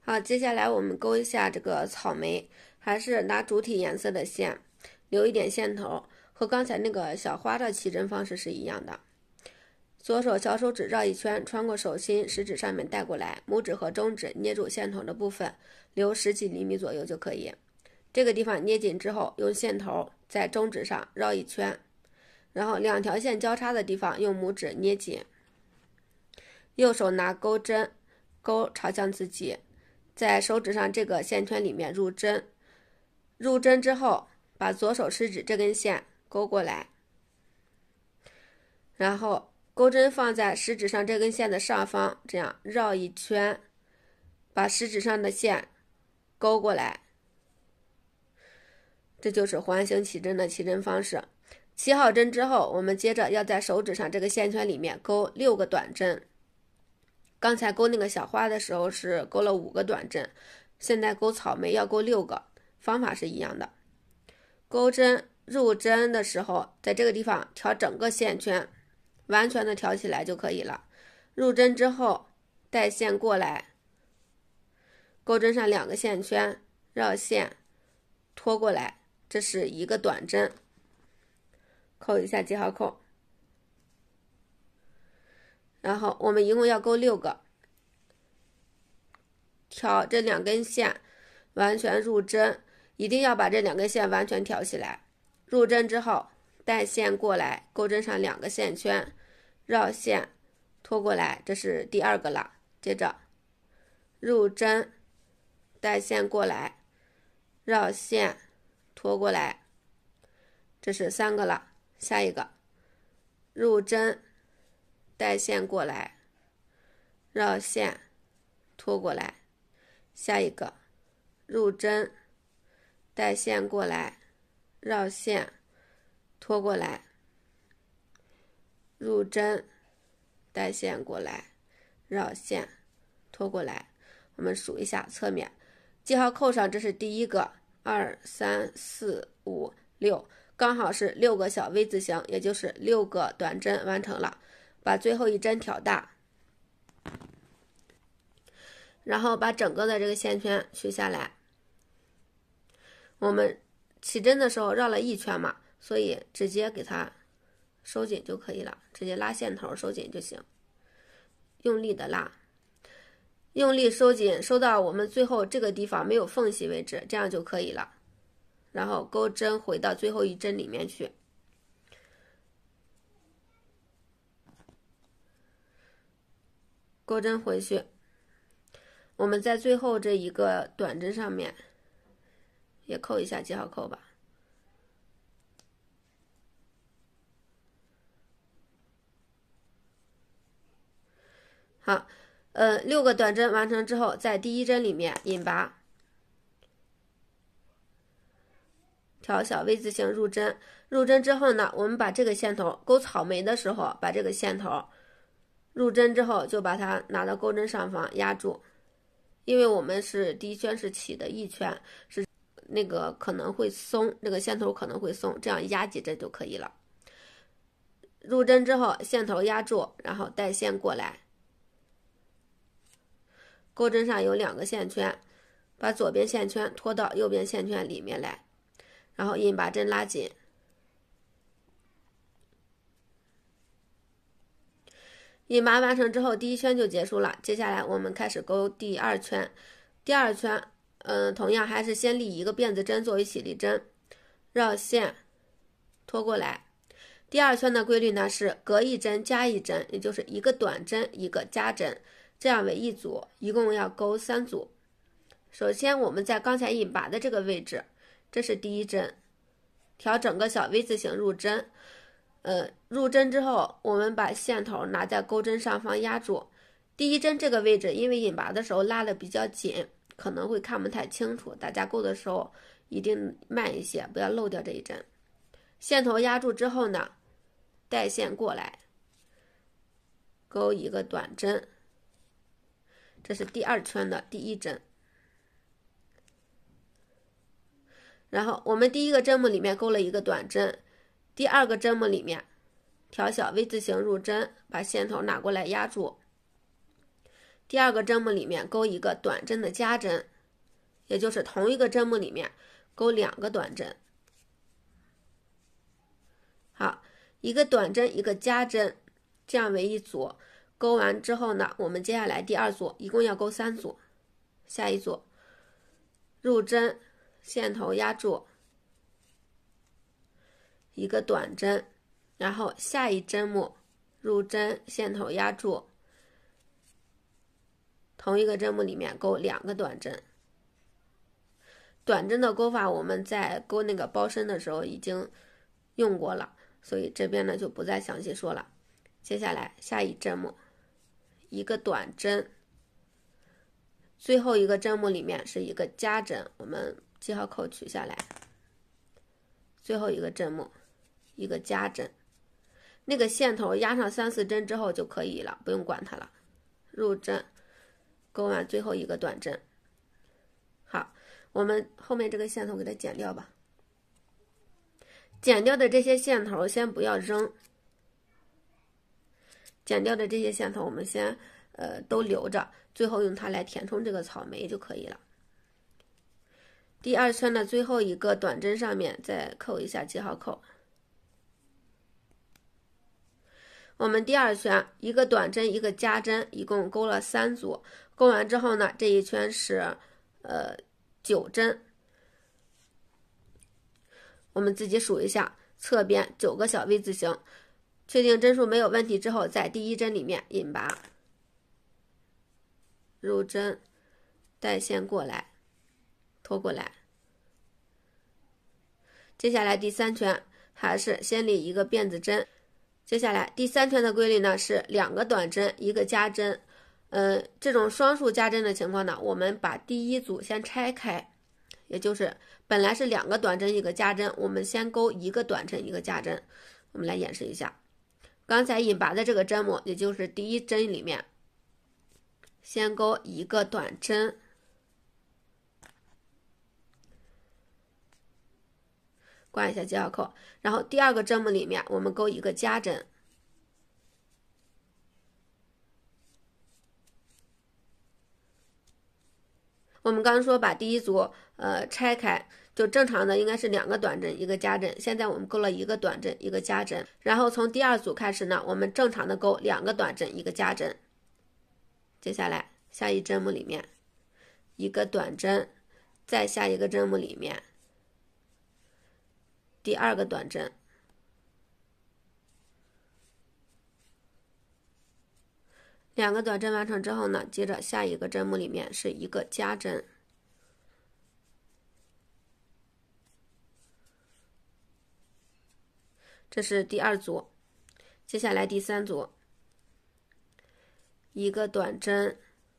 好，接下来我们勾一下这个草莓，还是拿主体颜色的线，留一点线头，和刚才那个小花的起针方式是一样的。左手小手指绕一圈，穿过手心，食指上面带过来，拇指和中指捏住线头的部分，留10几厘米左右就可以。这个地方捏紧之后，用线头在中指上绕一圈，然后2条线交叉的地方用拇指捏紧。右手拿钩针，钩朝向自己，在手指上这个线圈里面入针。入针之后，把左手食指这根线勾过来，然后钩针放在食指上这根线的上方，这样绕一圈，把食指上的线勾过来。这就是环形起针的起针方式。起好针之后，我们接着要在手指上这个线圈里面勾6个短针。刚才勾那个小花的时候是勾了5个短针，现在勾草莓要勾6个，方法是一样的。钩针入针的时候，在这个地方调整个线圈，完全的调起来就可以了。入针之后带线过来，钩针上2个线圈，绕线拖过来，这是1个短针，扣一下记号扣。然后我们一共要勾6个，挑这2根线完全入针，一定要把这2根线完全挑起来。入针之后带线过来，钩针上2个线圈，绕线拖过来，这是第2个了。接着入针带线过来，绕线拖过来，这是3个了。下一个入针带线过来，绕线拖过来，下一个入针带线过来，绕线拖过来，入针带线过来，绕线拖过来。我们数一下侧面，记号扣上，这是第1个，2、3、4、5、6，刚好是6个小 V 字形，也就是6个短针完成了。把最后一针挑大，然后把整个的这个线圈取下来。我们起针的时候绕了1圈嘛，所以直接给它收紧就可以了，直接拉线头收紧就行。用力的拉，用力收紧，收到我们最后这个地方没有缝隙为止，这样就可以了。然后钩针回到最后一针里面去。钩针回去，我们在最后这一个短针上面也扣一下记号扣吧。好，6个短针完成之后，在第1针里面引拔，调小 V 字形入针。入针之后呢，我们把这个线头勾草莓的时候，把这个线头入针之后就把它拿到钩针上方压住，因为我们是第1圈是起的1圈，是那个可能会松，那个线头可能会松，这样压几针就可以了。入针之后线头压住，然后带线过来，钩针上有2个线圈，把左边线圈拖到右边线圈里面来，然后引拔针拉紧。引拔完成之后，第1圈就结束了。接下来我们开始勾第2圈。第2圈，同样还是先立1个辫子针作为起立针，绕线拖过来。第2圈的规律呢是隔1针加1针，也就是1个短针1个加针，这样为1组，一共要勾3组。首先我们在刚才引拔的这个位置，这是第1针，调整个小 V 字形入针。入针之后，我们把线头拿在钩针上方压住。第1针这个位置，因为引拔的时候拉的比较紧，可能会看不太清楚，大家勾的时候一定慢一些，不要漏掉这一针。线头压住之后呢，带线过来，勾1个短针，这是第2圈的第1针。然后我们第1个针目里面勾了1个短针，第2个针目里面调小 V 字形入针，把线头拿过来压住。 第二个针目里面钩一个短针的加针，也就是同一个针目里面钩2个短针。好，一个短针一个加针，这样为一组。钩完之后呢，我们接下来第2组一共要钩3组。下一组入针，线头压住，一个短针，然后下一针目入针，线头压住，同一个针目里面钩2个短针。短针的钩法我们在钩那个包身的时候已经用过了，所以这边呢就不再详细说了。接下来下一针目一个短针，最后一个针目里面是一个加针，我们记号扣取下来，最后一个针目一个加针，那个线头压上3、4针之后就可以了，不用管它了。入针，钩完最后一个短针。好，我们后面这个线头给它剪掉吧。剪掉的这些线头先不要扔，剪掉的这些线头我们先都留着，最后用它来填充这个草莓就可以了。第2圈的最后一个短针上面再扣一下记号扣。我们第2圈一个短针一个加针，一共钩了3组。钩完之后呢，这一圈是9针。我们自己数一下，侧边9个小 V 字形，确定针数没有问题之后，在第1针里面引拔，入针，带线过来，拖过来。接下来第3圈还是先立一个辫子针。接下来第3圈的规律呢是2个短针一个加针。这种双数加针的情况呢，我们把第1组先拆开，也就是本来是2个短针一个加针，我们先钩1个短针一个加针。我们来演示一下，刚才引拔的这个针目，也就是第1针里面先钩1个短针，挂一下记号扣，然后第2个针目里面我们钩1个加针。我们刚刚说把第1组拆开，就正常的应该是2个短针一个加针，现在我们钩了1个短针一个加针，然后从第2组开始呢，我们正常的钩2个短针一个加针。接下来下一针目里面1个短针，再下一个针目里面第2个短针，两个短针完成之后呢，接着下一个针目里面是1个加针。这是第2组。接下来第3组1个短针，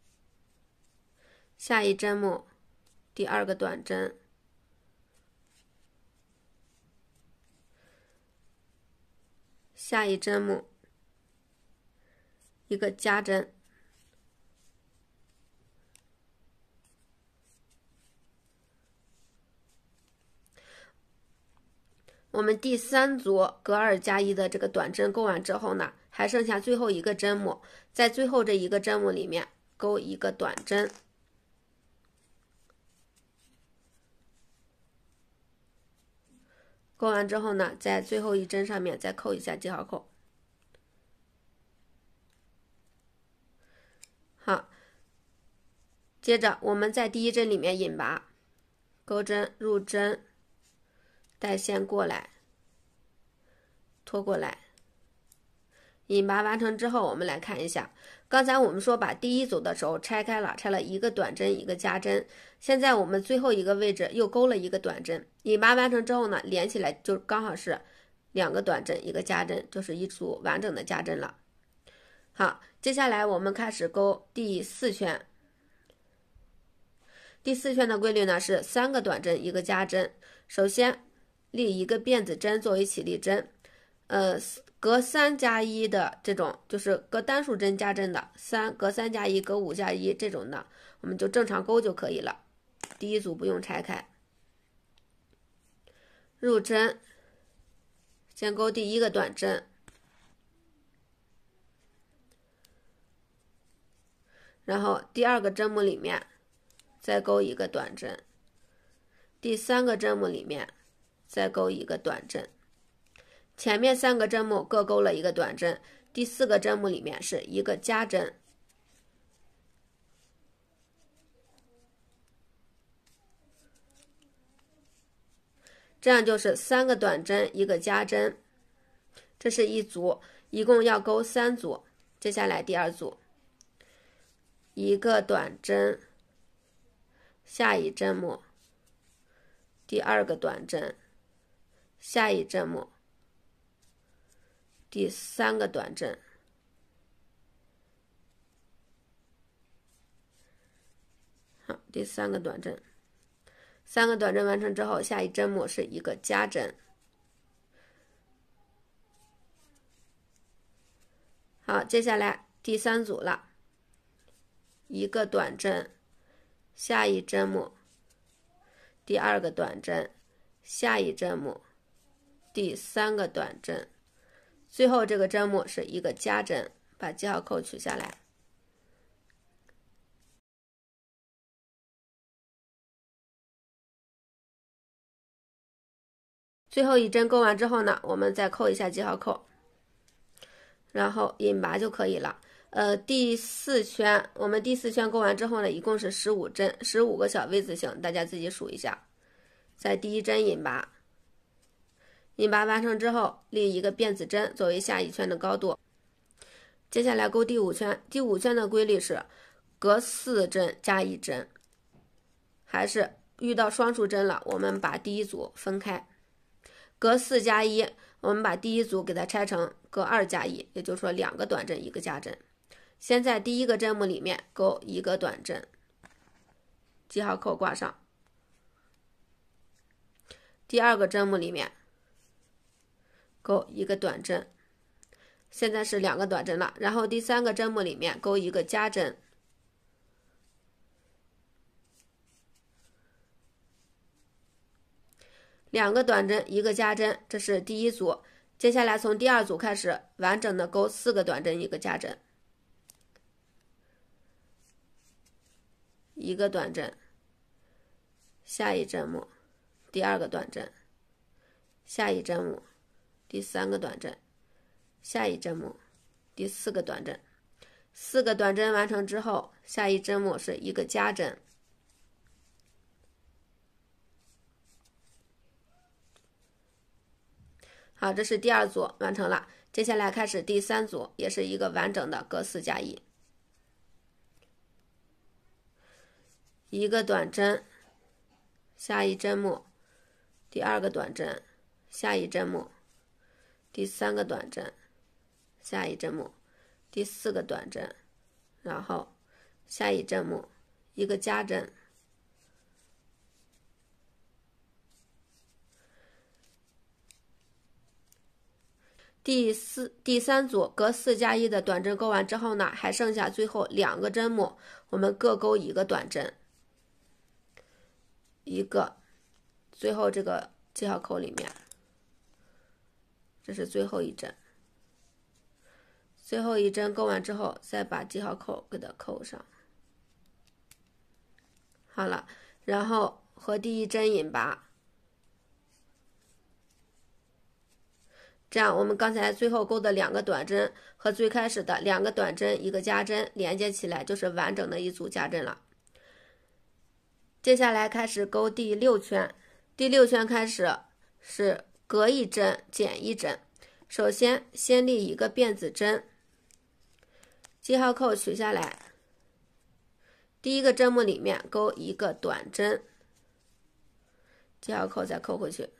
下一针目第2个短针，下一针目1个加针。我们第3组隔2加1的这个短针钩完之后呢，还剩下最后一个针目，在最后这一个针目里面钩1个短针。钩完之后呢，在最后一针上面再扣一下记号扣。好，接着我们在第1针里面引拔，钩针入针，带线过来，拖过来。引拔完成之后，我们来看一下，刚才我们说把第1组的时候拆开了，拆了1个短针1个加针，现在我们最后一个位置又钩了1个短针，引拔完成之后呢，连起来就刚好是2个短针1个加针，就是一组完整的加针了。好，接下来我们开始钩第4圈。第4圈的规律呢是3个短针1个加针。首先立一个辫子针作为起立针，隔3加1的这种，就是隔单数针加针的，隔3加1隔5加1这种的，我们就正常钩就可以了。第1组不用拆开。入针，先钩第1个短针， 然后第2个针目里面再钩一个短针，第3个针目里面再钩一个短针，前面3个针目各钩了一个短针，第4个针目里面是一个加针。这样就是3个短针一个加针，这是一组，一共要钩3组。接下来第2组，一个短针，下一针目，第2个短针，下一针目，第3个短针。好，第3个短针。3个短针完成之后，下一针目是一个加针。好，接下来第3组了，一个短针，下一针目，第2个短针，下一针目，第3个短针，最后这个针目是一个加针，把记号扣取下来。最后一针钩完之后呢，我们再扣一下记号扣，然后引拔就可以了。第4圈，我们第4圈钩完之后呢，一共是15针，15个小 V 字形，大家自己数一下。在第1针引拔，引拔完成之后，立一个辫子针作为下一圈的高度。接下来钩第5圈，第5圈的规律是隔4针加1针，还是遇到双数针了，我们把第1组分开。隔4加1，我们把第1组给它拆成隔2加1，也就是说2个短针一个加针。先在第1个针目里面钩一个短针，记号扣挂上。第2个针目里面钩一个短针，现在是2个短针了。然后第3个针目里面钩一个加针，两个短针一个加针，这是第1组。接下来从第2组开始，完整的钩4个短针一个加针，一个短针，下一针目，第2个短针，下一针目，第3个短针，下一针目，第4个短针。4个短针完成之后，下一针目是一个加针。好，这是第2组完成了。接下来开始第3组，也是一个完整的隔4加1，一个短针，下一针目，第2个短针，下一针目，第3个短针，下一针目，第4个短针，然后下一针目一个加针。第3组隔4加1的短针钩完之后呢，还剩下最后2个针目，我们各钩一个短针，一个，最后这个记号扣里面，这是最后一针。最后一针钩完之后，再把记号扣给它扣上。好了，然后和第1针引拔。这样我们刚才最后钩的2个短针和最开始的2个短针一个加针连接起来，就是完整的一组加针了。接下来开始钩第6圈，第6圈开始是隔1针减1针。首先先立一个辫子针，记号扣取下来，第1个针目里面钩一个短针，记号扣再扣回去。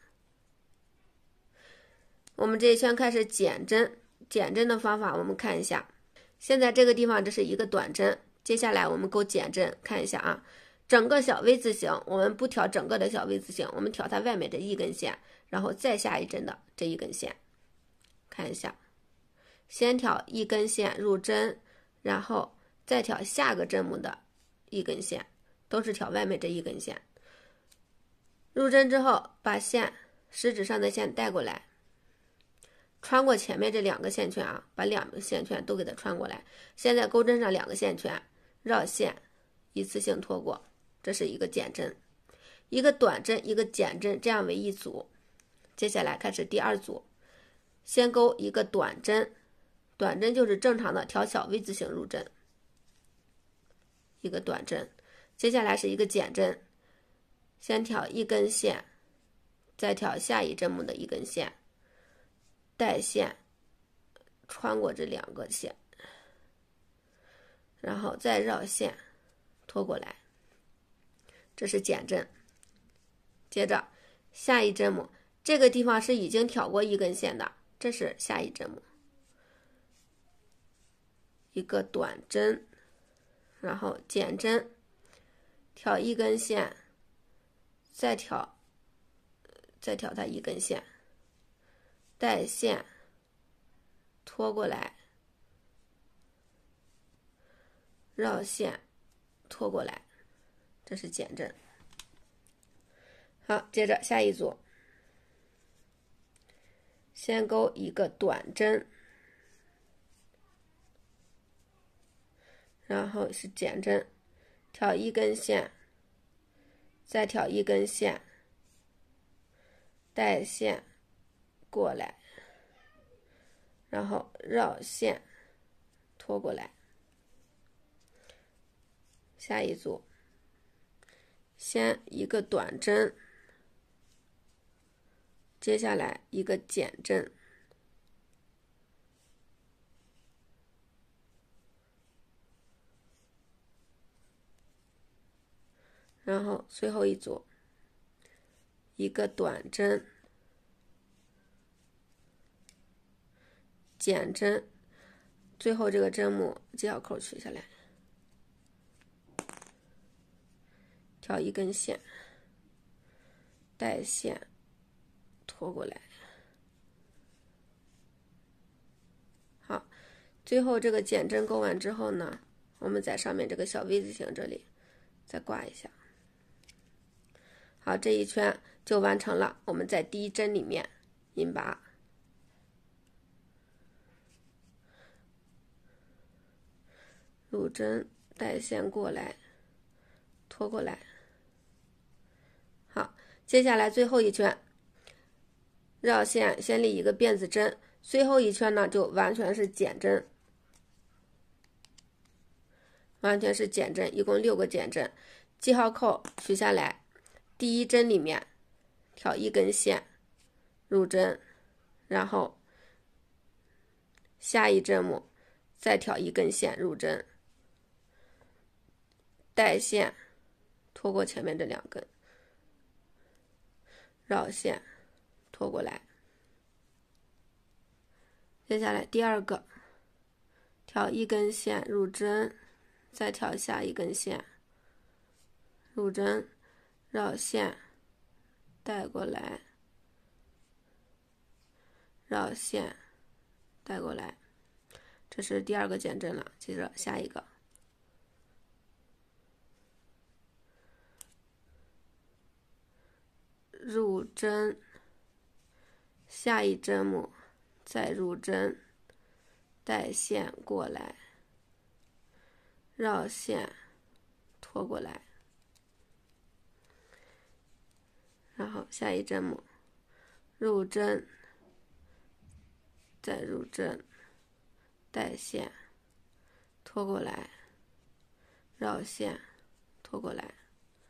我们这一圈开始减针，减针的方法我们看一下。现在这个地方这是一个短针，接下来我们钩减针，看一下啊，整个小 V 字形，我们不挑整个的小 V 字形，我们挑它外面这一根线，然后再下一针的这一根线，看一下，先挑一根线入针，然后再挑下个针目的一根线，都是挑外面这一根线。入针之后，把线食指上的线带过来，穿过前面这2个线圈啊，把2个线圈都给它穿过来。现在钩针上2个线圈， 绕线，一次性拖过，这是一个减针，一个短针，一个减针，这样为一组。接下来开始第二组，先钩一个短针，短针就是正常的挑小 V 字形入针，一个短针。接下来是一个减针，先挑一根线，再挑下一针目的一根线，带线穿过这两个线，然后再绕线拖过来，这是减针。接着下一针目，这个地方是已经挑过一根线的，这是下一针目，一个短针，然后减针，挑一根线，再挑它一根线，带线拖过来，绕线拖过来，这是减针。好，接着下一组，先钩一个短针，然后是减针，挑一根线，再挑一根线，带线过来，然后绕线拖过来。下一组，先一个短针，接下来一个减针，然后最后一组，一个短针，减针，最后这个针目接小扣取下来，挑一根线，带线拖过来。好，最后这个减针钩完之后呢，我们在上面这个小 V 字形这里再挂一下。好，这一圈就完成了。我们在第一针里面引拔，入针，带线过来，拖过来。好，接下来最后一圈，绕线先立一个辫子针，最后一圈呢就完全是减针，一共6个减针，记号扣取下来，第一针里面挑一根线入针，然后下一针目再挑一根线入针，带线拖过前面这2根，绕线拖过来。接下来第二个，挑一根线入针，再挑下一根线入针，绕线带过来，绕线带过来，这是第2个减针了。接着下一个，入针，下一针目再入针，带线过来，绕线拖过来，然后下一针目入针，再入针，带线拖过来，绕线拖过来，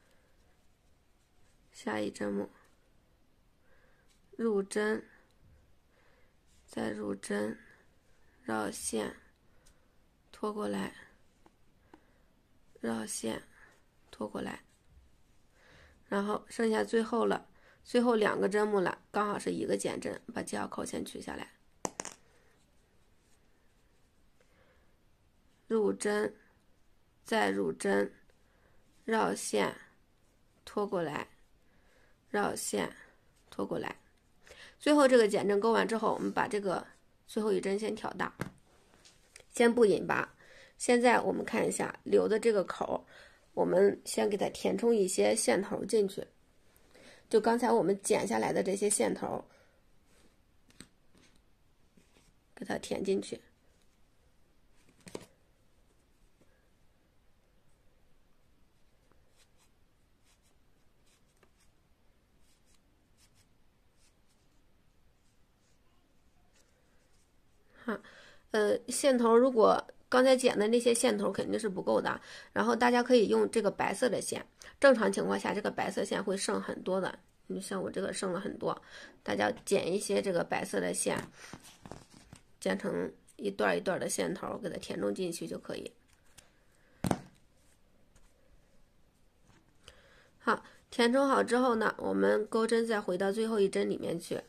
下一针目入针，再入针，绕线拖过来，绕线拖过来，然后剩下最后了，最后2个针目了，刚好是一个减针，把记号扣先取下来，入针，再入针，绕线拖过来，绕线拖过来。最后这个减针钩完之后，我们把这个最后一针先挑大，先不引拔。现在我们看一下留的这个口，我们先给它填充一些线头进去，就刚才我们剪下来的这些线头，给它填进去。 线头如果刚才剪的那些线头肯定是不够的，然后大家可以用这个白色的线，正常情况下这个白色线会剩很多的，你像我这个剩了很多，大家剪一些这个白色的线，剪成一段一段的线头，给它填充进去就可以。好，填充好之后呢，我们钩针再回到最后一针里面去。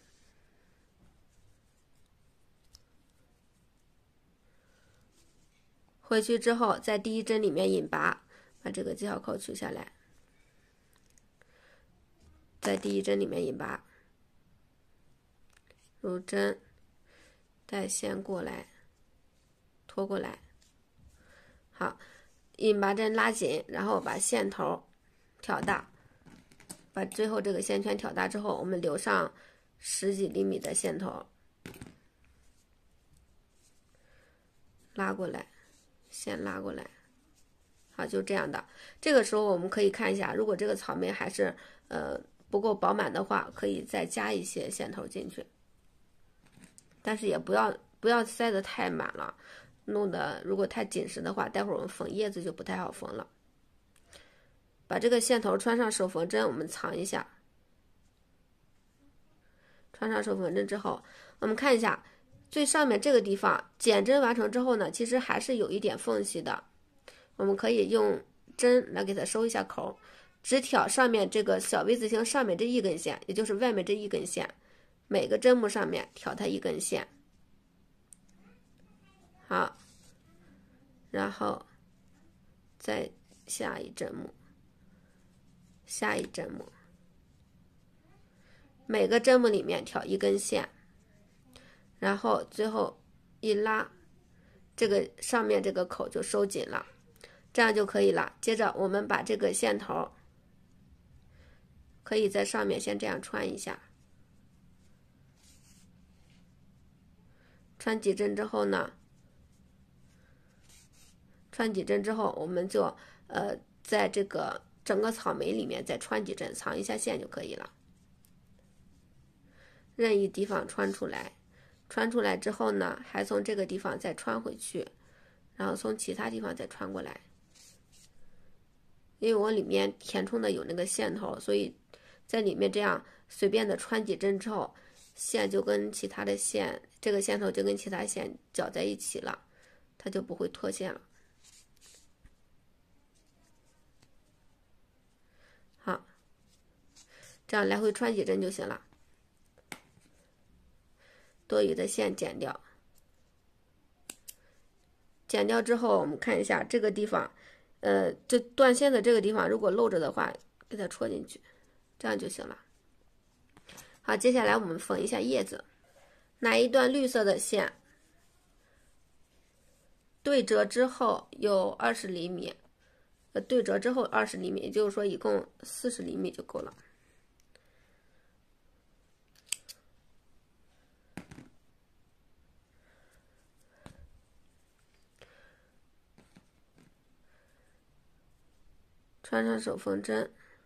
回去之后，在第一针里面引拔，把这个记号扣取下来，在第一针里面引拔，入针，带线过来，拖过来。好，引拔针拉紧，然后把线头挑大，把最后这个线圈挑大之后，我们留上10几厘米的线头，拉过来。线拉过来，好，就这样的。这个时候我们可以看一下，如果这个草莓还是不够饱满的话，可以再加一些线头进去，但是也不要塞得太满了，弄得如果太紧实的话，待会儿我们缝叶子就不太好缝了。把这个线头穿上手缝针，我们藏一下。穿上手缝针之后，我们看一下。最上面这个地方剪针完成之后呢，其实还是有一点缝隙的，我们可以用针来给它收一下口，只挑上面这个小 V 字形上面这一根线，也就是外面这一根线，每个针目上面挑它一根线。好，然后再下一针目，下一针目，每个针目里面挑一根线。然后最后一拉，这个上面这个口就收紧了，这样就可以了。接着我们把这个线头可以在上面先这样穿一下，穿几针之后呢，我们就在这个整个草莓里面再穿几针，藏一下线就可以了。任意地方穿出来。穿出来之后呢，还从这个地方再穿回去，然后从其他地方再穿过来。因为我里面填充的有那个线头，所以在里面这样随便的穿几针之后，线就跟其他的线，这个线头就跟其他线搅在一起了，它就不会脱线了。好，这样来回穿几针就行了。多余的线剪掉，剪掉之后，我们看一下这个地方，这断线的这个地方如果露着的话，给它戳进去，这样就行了。好，接下来我们缝一下叶子，拿一段绿色的线，对折之后有20厘米，对折之后20厘米，也就是说一共40厘米就够了。穿上手缝针，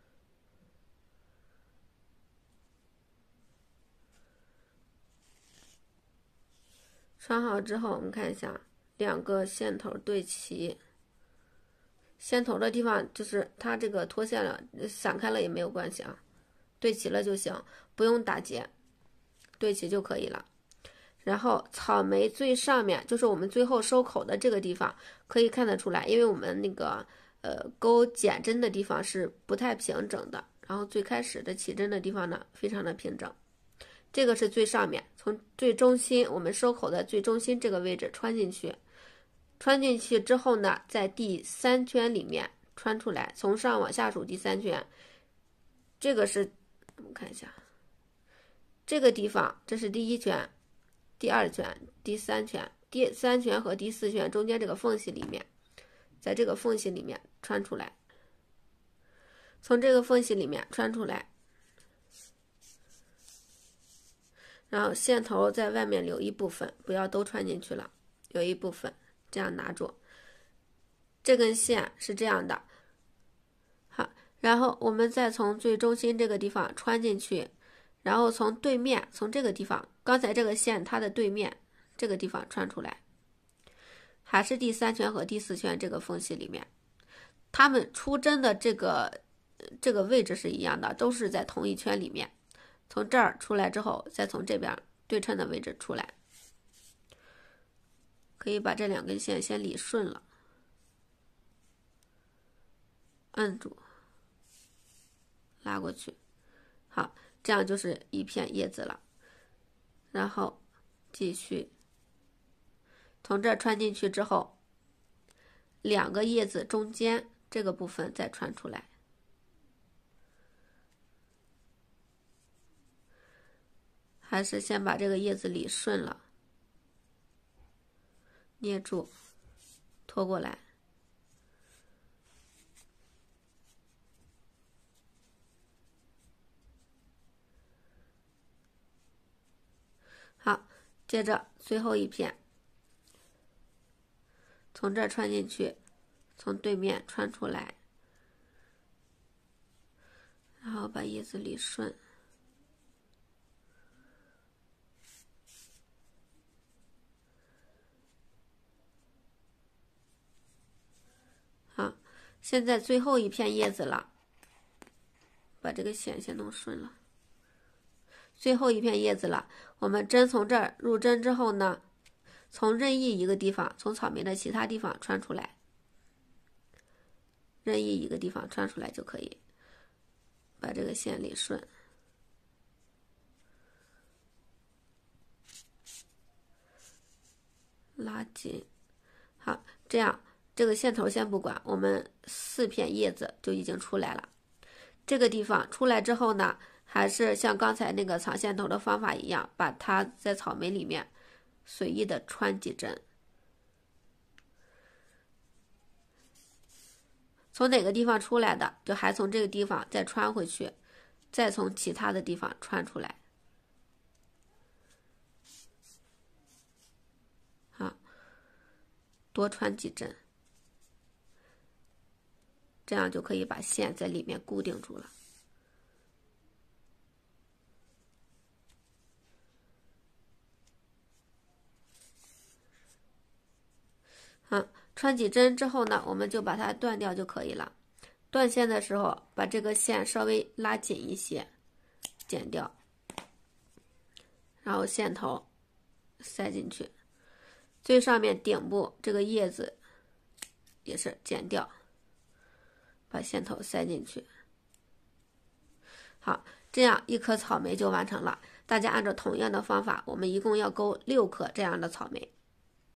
穿好之后，我们看一下2个线头对齐，线头的地方就是它这个脱线了，散开了也没有关系啊，对齐了就行，不用打结，对齐就可以了。然后草莓最上面就是我们最后收口的这个地方，可以看得出来，因为我们那个钩剪针的地方是不太平整的，然后最开始的起针的地方呢非常的平整。这个是最上面，从最中心我们收口的最中心这个位置穿进去，穿进去之后呢，在第3圈里面穿出来，从上往下数第3圈，这个是我们看一下，这个地方这是第1圈、第2圈、第3圈，第3圈和第4圈中间这个缝隙里面，在这个缝隙里面穿出来，从这个缝隙里面穿出来，然后线头在外面留一部分，不要都穿进去了，留一部分，这样拿住。这根线是这样的，好，然后我们再从最中心这个地方穿进去，然后从对面，从这个地方，刚才这个线它的对面这个地方穿出来，还是第3圈和第4圈这个缝隙里面，它们出针的这个位置是一样的，都是在同一圈里面。从这儿出来之后，再从这边对称的位置出来，可以把这2根线先理顺了，摁住，拉过去。好，这样就是一片叶子了。然后继续从这儿穿进去之后，2个叶子中间这个部分再穿出来，还是先把这个叶子理顺了，捏住，拖过来。好，接着最后一片，从这儿穿进去，从对面穿出来，然后把叶子理顺。好，现在最后一片叶子了，把这个线先弄顺了。最后一片叶子了，我们针从这儿入针之后呢，从任意一个地方，从草莓的其他地方穿出来，任意一个地方穿出来就可以，把这个线理顺。拉紧。好，这样这个线头先不管，我们4片叶子就已经出来了。这个地方出来之后呢，还是像刚才那个藏线头的方法一样，把它在草莓里面随意的穿几针，从哪个地方出来的，就还从这个地方再穿回去，再从其他的地方穿出来。好，多穿几针，这样就可以把线在里面固定住了。穿几针之后呢，我们就把它断掉就可以了。断线的时候，把这个线稍微拉紧一些，剪掉，然后线头塞进去，最上面顶部这个叶子也是剪掉，把线头塞进去。好，这样1颗草莓就完成了。大家按照同样的方法，我们一共要勾6颗这样的草莓。